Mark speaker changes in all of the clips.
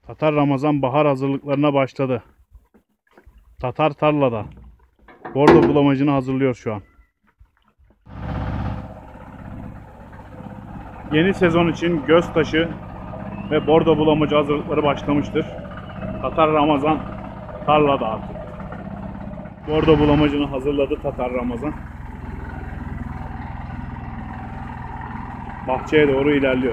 Speaker 1: Tatar Ramazan bahar hazırlıklarına başladı. Tatar tarlada. Bordo bulamacını hazırlıyor şu an. Yeni sezon için Göztaşı ve bordo bulamacı hazırlıkları başlamıştır. Tatar Ramazan tarlada artık. Bordo bulamacını hazırladı Tatar Ramazan. Bahçeye doğru ilerliyor.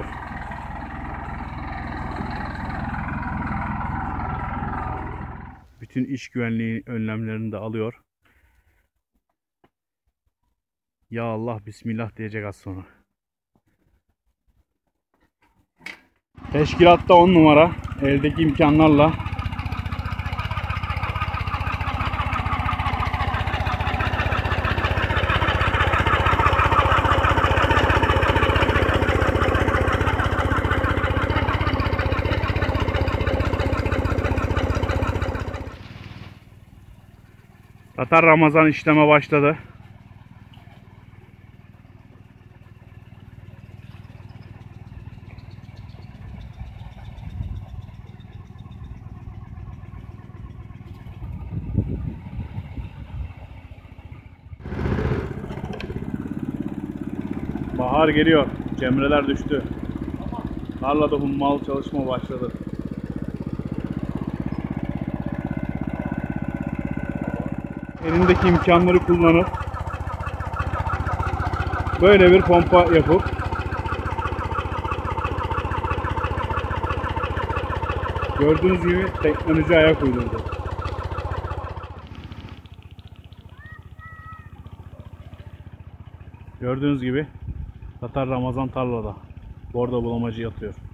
Speaker 1: Bütün iş güvenliği önlemlerini de alıyor. Ya Allah Bismillah diyecek az sonra. Teşkilatta 10 numara eldeki imkanlarla Tatar Ramazan işleme başladı. Bahar geliyor. Cemreler düştü. Tarlada hummalı çalışma başladı. Elindeki imkanları kullanıp böyle bir pompa yapıp gördüğünüz gibi teknoloji ayak uydurdu. Gördüğünüz gibi Tatar Ramazan tarlada bordo bulamacı yatıyor.